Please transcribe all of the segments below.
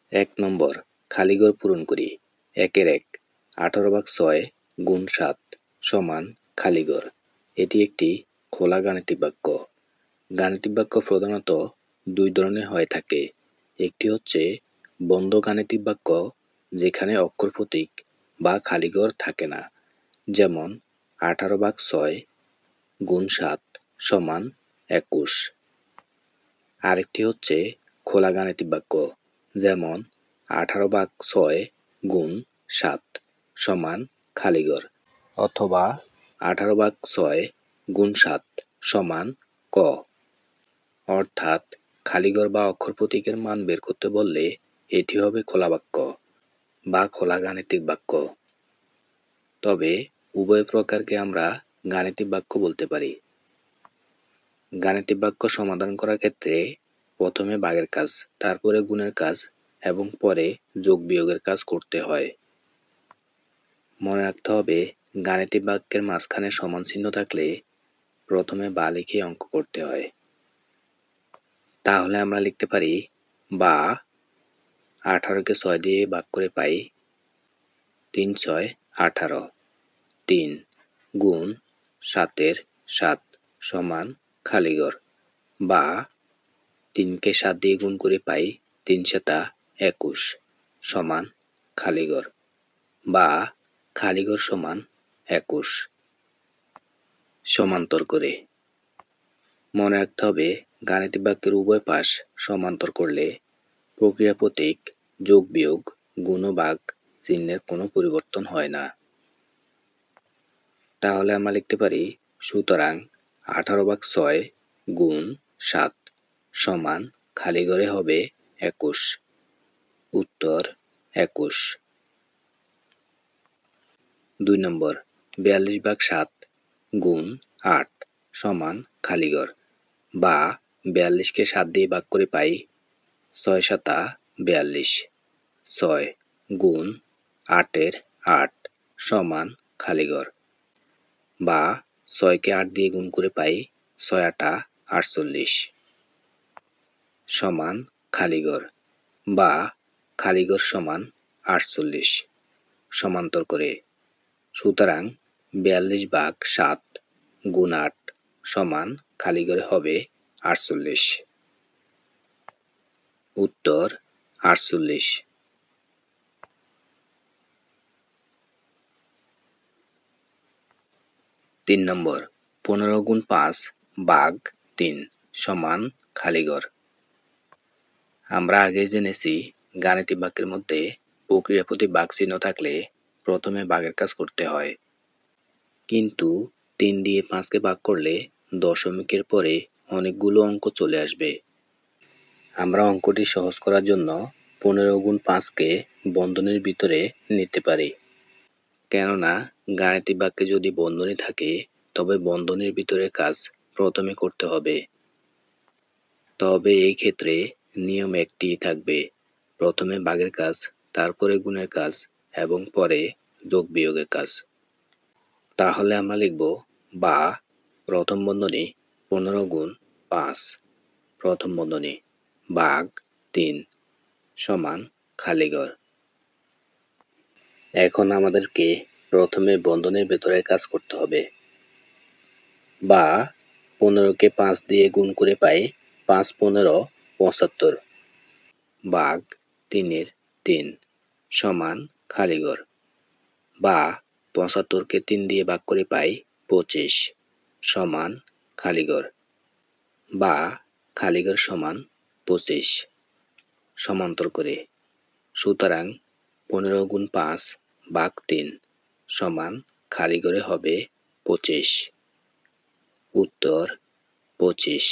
1 নম্বর খালিঘর পূরণ করি। 1-এর 1 18/6 গুণ 7 সমান খালিঘর। এটি একটি খোলা গাণিতিক বাক্য। গাণিতিক বাক্য প্রধানত দুই ধরনের হয়ে থাকে। একটি হচ্ছে বন্ধ গাণিতিক বাক্য, যেখানে অক্ষর প্রতীক বা খালিঘর থাকে না, যেমন 18/6 গুণ 7 সমান 21। আরেকটি হচ্ছে খোলা গাণিতিক বাক্য, যেমন 18/6 গুণ 7 সমান খালিঘর, অথবা 18/6 গুণ 7 সমান ক। অর্থাৎ খালিঘর বা অক্ষর প্রতীকের মান বের করতে বললে এটি হবে খোলা বাক্য বা খোলা গাণিতিক বাক্য। তবে উভয় প্রকারকে আমরা গাণিতিক বাক্য বলতে পারি। গাণিতিক বাক্য সমাধান করার ক্ষেত্রে প্রথমে ভাগের কাজ, তারপরে গুণের কাজ এবং পরে যোগ বিয়োগের কাজ করতে হয়। মনে রাখতে হবে, গাণিতিক বাক্যের মাঝখানে সমান চিহ্ন থাকলে প্রথমে বা লিখে অঙ্ক করতে হয়। তাহলে আমরা লিখতে পারি বা 18কে 6 দিয়ে ভাগ করে পাই 3-6 18। 3 গুণ 7-এর 7 সমান খালিঘর, বা 3কে 7 দিয়ে গুণ করে পাই 3-7 21 সমান খালিঘর, বা খালিঘর সমান 21। সমান্তর করে। মনে রাখতে হবে, গাণিতিক বাক্যের উভয় পাশ সমান্তর করলে প্রক্রিয়া প্রতীক, যোগ বিয়োগ, গুণ ও ভাগ চিহ্নের কোনো পরিবর্তন হয় না। তাহলে আমরা লিখতে পারি সুতরাং 18/6 গুণ 7 সমান খালিঘরে হবে 21। উত্তর 21। 2 নম্বর 42/7 গুণ 8 সমান খালিঘর, বা 42কে 7 দিয়ে ভাগ করে পাই 6-7 42। 6 গুণ 8-এর 8 সমান খালিঘর, বা 6কে 8 দিয়ে গুণ করে পাই 6-8 48 সমান খালিঘর, বা খালিঘর সমান 48। সমান্তর করে। সুতরাং 42/7 গুণ 8 সমান খালিঘরে হবে 48। উত্তর 48। 3 নম্বর 15 গুণ 5 ভাগ 3 সমান খালিঘর। আমরা আগে জেনেছি, গাণিতিক বাক্যের মধ্যে প্রক্রিয়া প্রতীক ভাগ চিহ্ন থাকলে প্রথমে ভাগের কাজ করতে হয়। কিন্তু 3 দিয়ে 5কে ভাগ করলে দশমিকের পরে অনেকগুলো অঙ্ক চলে আসবে। আমরা অঙ্কটি সহজ করার জন্য 15 গুণ 5কে বন্ধনীর ভিতরে নিতে পারি। কেননা গাণিতিক বাক্যে যদি বন্ধনী থাকে, তবে বন্ধনীর ভিতরে কাজ প্রথমে করতে হবে। তবে এই ক্ষেত্রে নিয়ম একটি থাকবে, প্রথমে ভাগের কাজ, তারপরে গুণের কাজ এবং পরে যোগ বিয়োগের কাজ। তাহলে আমরা লিখব বা প্রথম বন্ধনী 15 গুণ 5 প্রথম বন্ধনী ভাগ 3 সমান খালিঘর। এখন আমাদেরকে প্রথমে বন্ধনীর ভেতরে কাজ করতে হবে। বা 15কে 5 দিয়ে গুণ করে পাই 5-15 75 ভাগ 3-এর 3 সমান খালিঘর, বা 75কে 3 দিয়ে ভাগ করে পাই 25 সমান খালিঘর, বা খালিঘর সমান 25। সমান্তর করে। সুতরাং 15 গুণ 5 ভাগ 3 সমান খালিঘরে হবে 25। উত্তর 25।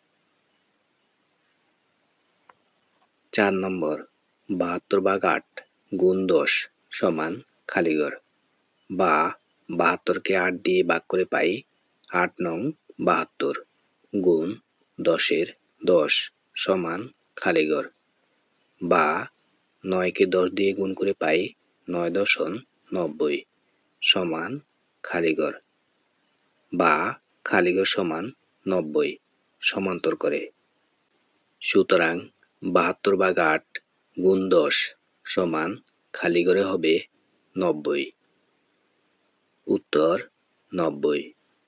4 নম্বর 72/8 গুণ 10 সমান খালিঘর, বা 72কে 8 দিয়ে ভাগ করে পাই 8-9 72 গুণ 10-এর 10 সমান খালিঘর, বা 9কে 10 দিয়ে গুণ করে পাই 9-10 90 সমান খালিঘর, বা খালিঘর সমান 90। সমান্তর করে। সুতরাং 72/8 গুণ 10 সমান খালি ঘরে হবে 90। উত্তর 90।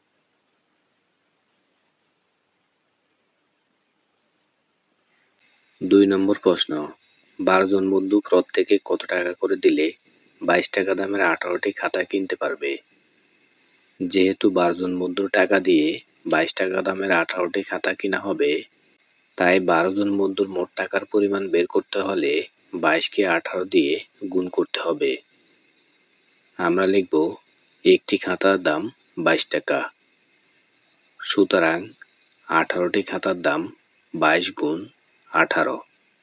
2 নম্বর প্রশ্ন, 12 জন বন্ধু প্রত্যেকে কত টাকা করে দিলে 22 টাকা দামের 18টি খাতা কিনতে পারবে? যেহেতু 12 জন বন্ধুর টাকা দিয়ে 22 টাকা দামের 18টি খাতা কিনা হবে, তাই 12 জন বন্ধুর মোট টাকার পরিমাণ বের করতে হলে 22 কে 18 দিয়ে গুণ করতে হবে। আমরা লিখব একটি খাতার দাম 22 টাকা। সুতরাং 18টি খাতার দাম 22 গুণ 18।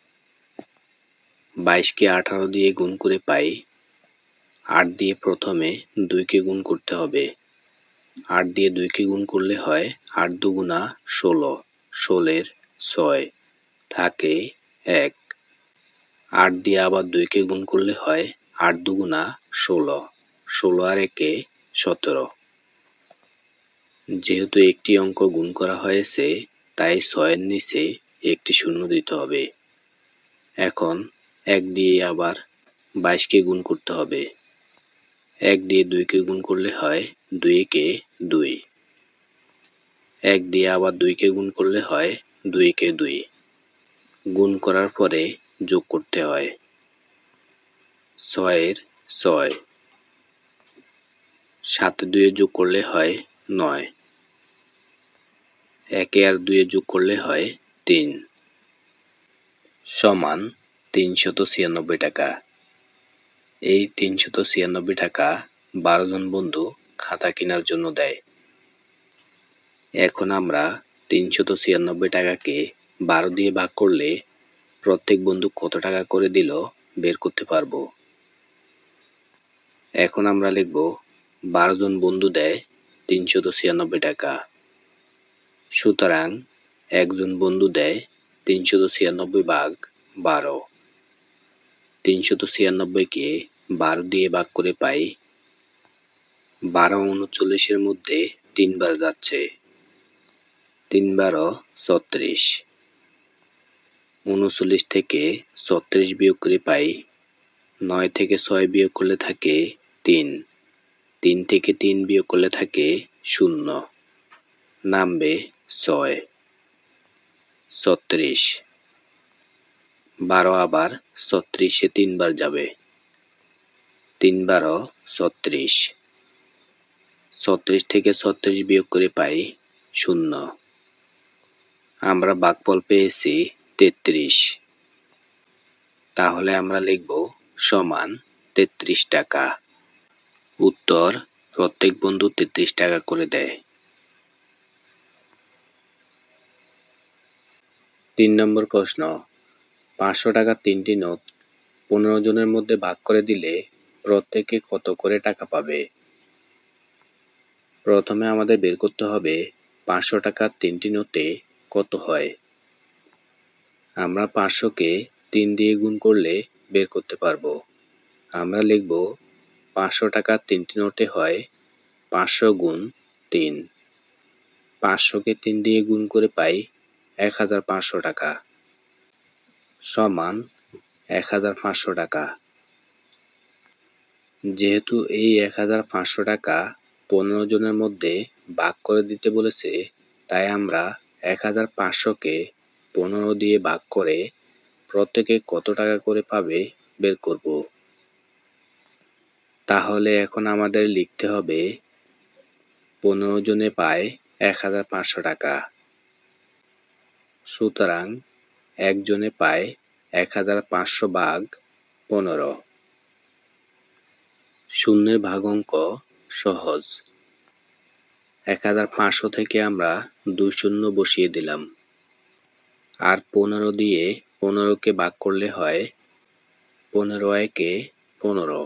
22 কে 18 দিয়ে গুণ করে পাই 8 দিয়ে প্রথমে 2 কে গুণ করতে হবে। 8 দিয়ে 2 কে গুণ করলে হয় 8 দুগুণা 16, 16 এর 6 থাকে 1। 8 দিয়ে আবার 2 কে গুণ করলে হয় 8 দুগুণা 16, 16 আর 1 এ 17। যেহেতু একটি অঙ্ক গুণ করা হয়েছে, তাই 6 এর নিচে একটি শূন্য দিতে হবে। এখন 1 দিয়ে আবার 22 কে গুণ করতে হবে। 1 দিয়ে 2 কে গুণ করলে হয় 2 কে 2। 1 দিয়ে আবার 2 কে গুণ করলে হয় 2 কে 2। গুণ করার পরে যোগ করতে হয়। 6 এর 6, 7 2 এ যোগ করলে হয় 9। 1 আর 2 এ যোগ করলে হয় 3 সমান 396 টাকা। এই 396 টাকা 12 জন বন্ধু খাতা কেনার জন্য দেয়। এখন আমরা 396 টাকাকে 12 দিয়ে ভাগ করলে প্রত্যেক বন্ধু কত টাকা করে দিল বের করতে পারবো। এখন আমরা লিখব 12 জন বন্ধু দেয় 396 টাকা। সুতরাং একজন বন্ধু দেয় 396 ভাগ 12। 396 কে 12 দিয়ে ভাগ করে পাই 12 39 এর মধ্যে 3 বার যাচ্ছে। 3 12 36। 39 থেকে 36 বিয়োগ করে পাই 9 থেকে 6 বিয়োগ করলে থাকে 3। 3 থেকে 3 বিয়োগ করলে থাকে 0, নামবে 6। 36। 12 আবার 36 এ 3 বার যাবে। 3 12 36। 36 থেকে 36 বিয়োগ করে পাই 0। আমরা ভাগফল পেয়েছি 33। তাহলে আমরা লিখব সমান 33 টাকা। উত্তর, প্রত্যেক বন্ধু 33 টাকা করে দেয়। 3 নম্বর প্রশ্ন, 500 টাকার 3টি নোট 15 জনের মধ্যে ভাগ করে দিলে প্রত্যেকে কত করে টাকা পাবে? প্রথমে আমাদের বের করতে হবে 500 টাকার 3টি নোটে কত হয়। আমরা 500 কে 3 দিয়ে গুণ করলে বের করতে পারবো। আমরা লিখব 500 টাকার 3টি নোটে হয় 500 গুণ 3। 500 কে 3 দিয়ে গুণ করে পাই 1500 টাকা সমান 1500 টাকা। যেহেতু এই 1500 টাকা 15 জনের মধ্যে ভাগ করে দিতে বলেছে, তাই আমরা 1500 কে 15 দিয়ে ভাগ করে প্রত্যেকে কত টাকা করে পাবে বের করব। তাহলে এখন আমাদের লিখতে হবে 15 জনে পায় 1500 টাকা। সুতরাং একজনে পায় 1500 ভাগ 15। শূন্যের ভাগ অঙ্ক সহজ। 1500 থেকে আমরা 2 শূন্য বসিয়ে দিলাম। আর 15 দিয়ে 15 কে ভাগ করলে হয় 15 একে 15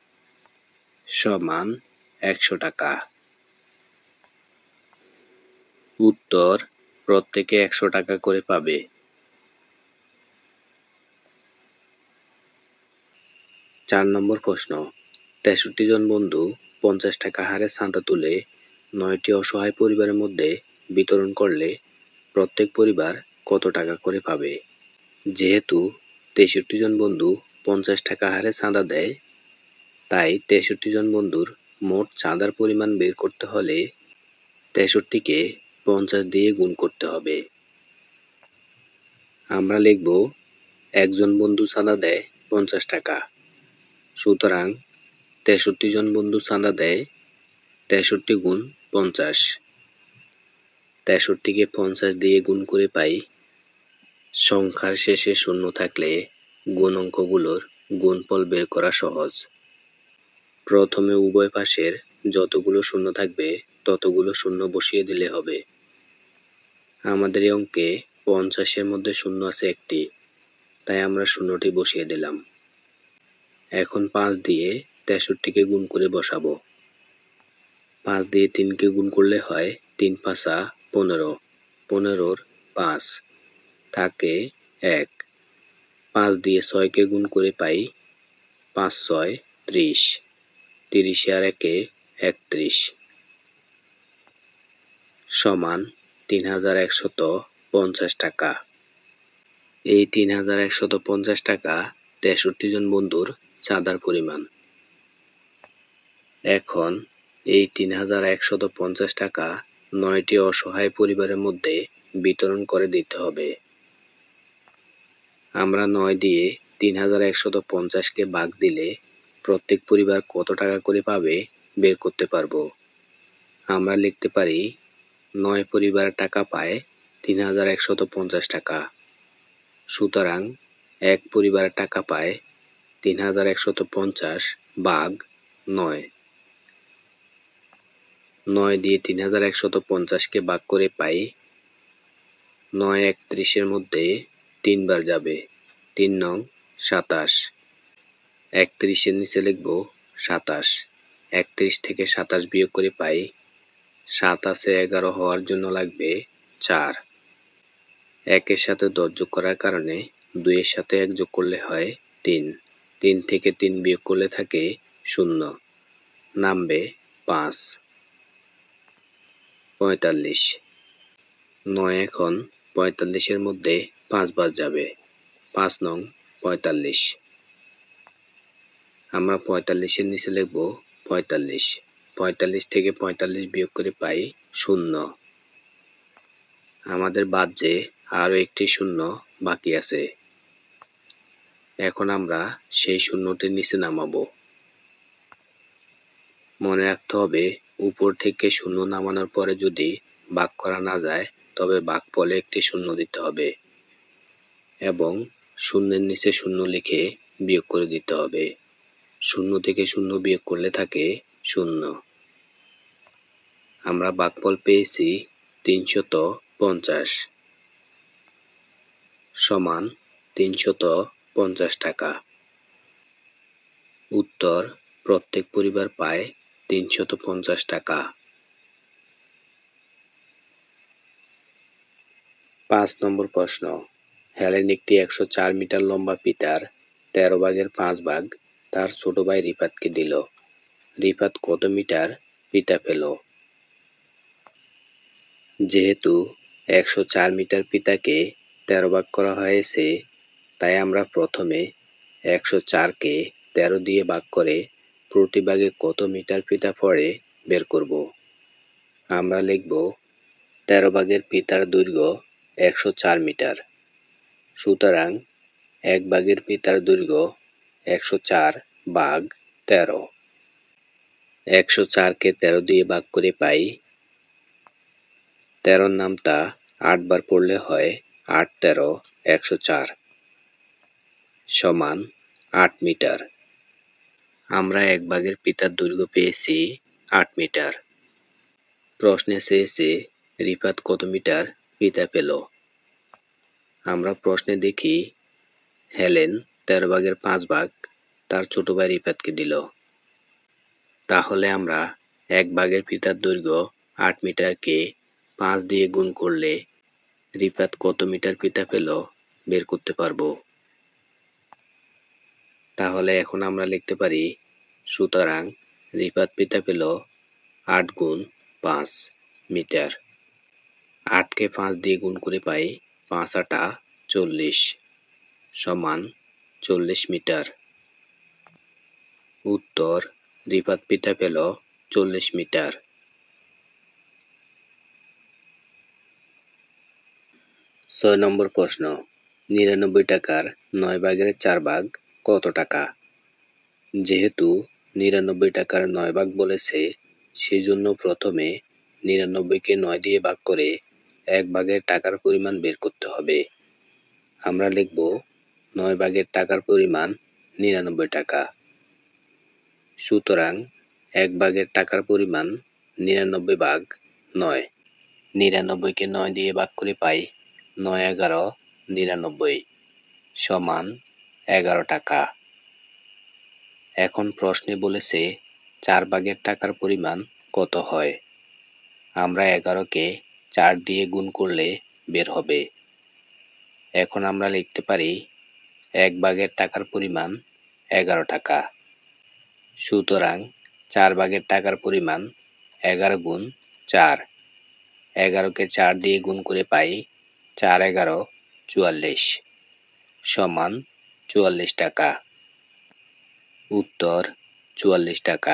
সমান 100 টাকা। উত্তর, প্রত্যেকে 100 টাকা করে পাবে। 4 নম্বর প্রশ্ন, 63 জন বন্ধু 50 টাকা হারে চাঁদা তুলে 9টি অসহায় পরিবারের মধ্যে বিতরণ করলে প্রত্যেক পরিবার কত টাকা করে পাবে? যেহেতু 63 জন বন্ধু 50 টাকা হারে চাঁদা দেয়, তাই 63 জন বন্ধুর মোট চাঁদার পরিমাণ বের করতে হলে 63কে 50 দিয়ে গুণ করতে হবে। আমরা লিখব একজন বন্ধু চাঁদা দেয় 50 টাকা, সুতরাং 63 জন বন্ধু চাঁদা দেয় 63 গুণ 50। 63কে 50 দিয়ে গুণ করে পাই। সংখ্যার শেষে শূন্য থাকলে গুণ অঙ্কগুলোর গুণফল বের করা সহজ। প্রথমে উভয় পাশের যতগুলো শূন্য থাকবে ততগুলো শূন্য বসিয়ে দিলে হবে। আমাদের এই অঙ্কে 50-এর মধ্যে শূন্য আছে একটি, তাই আমরা শূন্যটি বসিয়ে দিলাম। এখন 5 দিয়ে 63কে গুণ করে বসাবো। 5 দিয়ে 3কে গুণ করলে হয় 3 5 15, 15-র 5 থাকে 1। 5 দিয়ে 6কে গুণ করে পাই 5 6 30, 30 আর 1-এ 31 সমান 3150 টাকা। এই 3150 টাকা 63 জন বন্ধুর চাঁদার পরিমাণ। এখন এই 3150 টাকা 9টি অসহায় পরিবারের মধ্যে বিতরণ করে দিতে হবে। আমরা 9 দিয়ে 3150-কে ভাগ দিলে প্রত্যেক পরিবার কত টাকা করে পাবে বের করতে পারবো। আমরা লিখতে পারি 9 পরিবার টাকা পায় 3150 টাকা, সুতরাং এক পরিবার টাকা পায় 3150 ভাগ 9। 9 দিয়ে 3150-কে ভাগ করে পাই 9 31-এর মধ্যে 3 বার যাবে, 3 নং 27। 31-এর নিচে লিখব 27। 31 থেকে 27 বিয়োগ করে পাই 7 আছে 11 হওয়ার জন্য লাগবে 4। 1-এর সাথে 10 যোগ করার কারণে 2-এর সাথে 1 যোগ করলে হয় 3। 3 থেকে 3 বিয়োগ করলে থাকে 0, নামবে 5। 45। 9 এখন 45-এর মধ্যে 5 বার যাবে, 5 নং 45। আমরা 45-এর নিচে লিখব 45। 45 থেকে 45 বিয়োগ করে পাই 0। আমাদের বাক্যে আরো একটি শূন্য বাকি আছে। এখন আমরা সেই শূন্যটির নিচে নামাবো। মনে রাখতে হবে উপর থেকে শূন্য নামানোর পরে যদি ভাগ করা না যায় তবে ভাগফলে একটি শূন্য দিতে হবে এবং শূন্যের নিচে শূন্য লিখে বিয়োগ করে দিতে হবে। শূন্য থেকে শূন্য বিয়োগ করলে থাকে 0। আমরা ভাগফল পেয়েছি 350 সমান 350 টাকা। উত্তর প্রত্যেক পরিবার পায় 350 টাকা। 5 নম্বর প্রশ্ন, হেলেন একটি 104 মিটার লম্বা ফিতার 13 ভাগের 5 ভাগ তার ছোট ভাই রিফাতকে দিল। রিফাত কত মিটার ফিতা পেল? যেহেতু 104 মিটার ফিতাকে 13 ভাগ করা হয়েছে, তাই আমরা প্রথমে 104-কে 13 দিয়ে ভাগ করে প্রতি ভাগে কত মিটার ফিতা পড়ে বের করব। আমরা লিখব 13 ভাগের ফিতার দৈর্ঘ্য 104 মিটার, সুতরাং 1 ভাগের ফিতার দৈর্ঘ্য 104 ভাগ 13। 104-কে 13 দিয়ে ভাগ করে পাই 13-র নামতা 8 বার পড়লে হয় 8 13 104 সমান 8 মিটার। আমরা 1 ভাগের ফিতার দৈর্ঘ্য পেয়েছি 8 মিটার। প্রশ্নে চেয়েছে রিফাত কত মিটার ফিতা পেল। আমরা প্রশ্নে দেখি হেলেন 13 ভাগের 5 ভাগ তার ছোট ভাই রিফাতকে দিল। তাহলে আমরা 1 ভাগের ফিতার দৈর্ঘ্য 8 মিটারকে 5 দিয়ে গুণ করলে রিফাত কত মিটার ফিতা পেল বের করতে পারবো। তাহলে এখন আমরা লিখতে পারি, সুতরাং রিফাত ফিতা পেল 8 গুণ 5 মিটার। 8-কে 5 দিয়ে গুণ করে পাই 5 8 40 সমান 40 মিটার। উত্তর, রিফাত পিতা পেল 40 মিটার। 6 নম্বর প্রশ্ন, 99 টাকার 9 ভাগের 4 ভাগ কত টাকা? যেহেতু 99 টাকার 9 ভাগ বলেছে, সেজন্য প্রথমে 99কে 9 দিয়ে ভাগ করে 1 ভাগের টাকার পরিমাণ বের করতে হবে। আমরা লিখব 9 ভাগের টাকার পরিমাণ 99 টাকা। সুতরাং 1 ভাগের টাকার পরিমাণ 99 ভাগ 9। 99কে 9 দিয়ে ভাগ করে পাই 9 11 99 সমান 11 টাকা। এখন প্রশ্নে বলেছে 4 ভাগের টাকার পরিমাণ কত হয়? আমরা 11কে 4 দিয়ে গুণ করলে বের হবে। এখন আমরা লিখতে পারি 1 ভাগের টাকার পরিমাণ 11 টাকা। সুতরাং 4 ভাগের টাকার পরিমাণ 11 গুণ 4। 11কে 4 দিয়ে গুণ করে পাই 4 11 44 সমান 44 টাকা। উত্তর, 44 টাকা।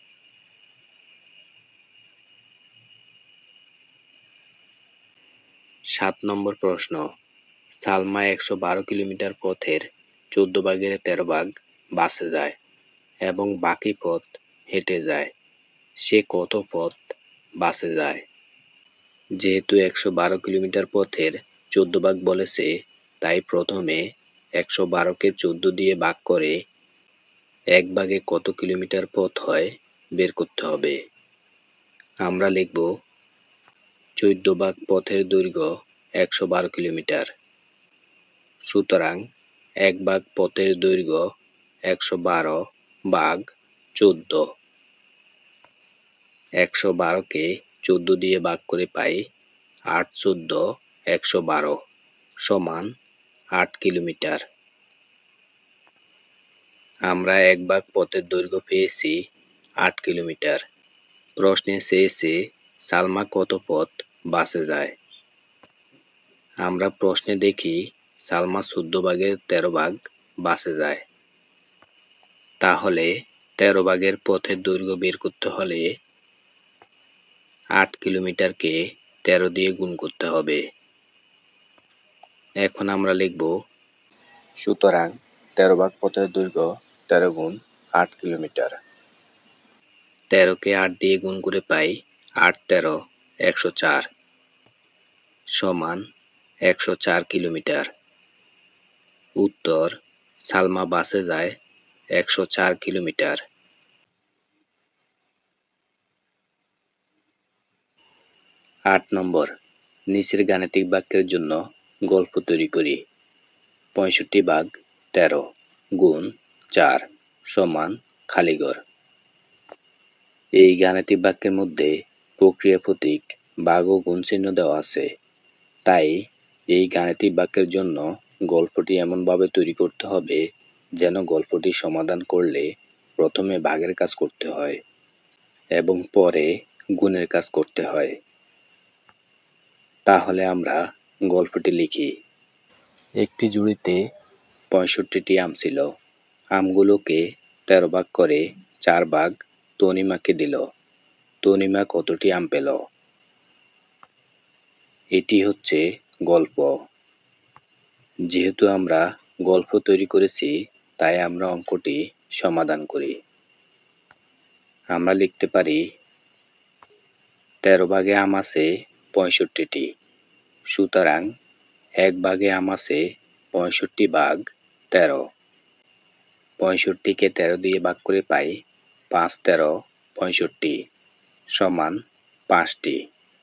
7 নম্বর প্রশ্ন, সালমা 112 কিলোমিটার পথের 14 ভাগের 13 ভাগ বাসে যায় এবং বাকি পথ হেঁটে যায়। সে কত পথ বাসে যায়? যেহেতু 112 কিলোমিটার পথের 14 ভাগ বলেছে, তাই প্রথমে 112কে 14 দিয়ে ভাগ করে 1 ভাগে কত কিলোমিটার পথ হয় বের করতে হবে। আমরা লিখব 14 ভাগ পথের দৈর্ঘ্য 112 কিলোমিটার। সুতরাং 1 ভাগ পথের দৈর্ঘ্য 112 ভাগ 14। 112কে 14 দিয়ে ভাগ করে পাই 8 14 112 সমান 8 কিলোমিটার। আমরা 1 ভাগ পথের দৈর্ঘ্য পেয়েছি 8 কিলোমিটার। প্রশ্নে চেয়েছে সালমা কত পথ বাসে যায়। আমরা প্রশ্নে দেখি সালমা 14 ভাগের 13 ভাগ বাসে যায়। তাহলে 13 ভাগের পথের দৈর্ঘ্য বের করতে হলে 8 কিলোমিটারকে 13 দিয়ে গুণ করতে হবে। এখন আমরা লিখব, সুতরাং 13 ভাগ পথের দৈর্ঘ্য 13 গুণ 8 কিলোমিটার। 13কে 8 দিয়ে গুণ করে পাই 8 13 104 সমান 104 কিলোমিটার। উত্তর, সালমা বাসে যায় 104 কিলোমিটার। 8 নম্বর, নিচের গাণিতিক বাক্যের জন্য গল্প তৈরি করি। 65 ভাগ 13 গুণ 4 সমান খালি ঘর। এই গাণিতিক বাক্যের মধ্যে প্রক্রিয়া প্রতীক, ভাগ ও গুণ চিহ্ন দেওয়া আছে। তাই এই গাণিতিক বাক্যের জন্য গল্পটি এমনভাবে তৈরি করতে হবে যেন গল্পটি সমাধান করলে প্রথমে ভাগের কাজ করতে হয় এবং পরে গুণের কাজ করতে হয়। তাহলে আমরা গল্পটি লিখি। একটি ঝুড়িতে 65টি আম ছিল। আমগুলোকে 13 ভাগ করে 4 ভাগ তনিমাকে দিল। তনিমা কতটি আম পেল? এটি হচ্ছে গল্প। যেহেতু আমরা গল্প তৈরি করেছি, তাই আমরা অঙ্কটি সমাধান করি। আমরা লিখতে পারি 13 ভাগে আম আছে 65টি। সুতরাং 1 ভাগে আম আছে 65 ভাগ 13। 65কে 13 দিয়ে ভাগ করে পাই 5 13 65 সমান 5টি।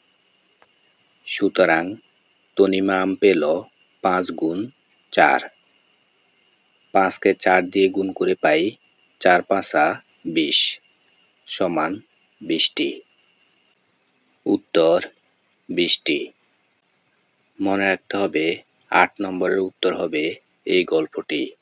সুতরাং তনিমা আম পেল 5 গুণ 4। 5কে 4 দিয়ে গুণ করে পাই 4 5 20 সমান 20টি। উত্তর 20টি। মনে রাখতে হবে 8 নম্বরের উত্তর হবে এই গল্পটি।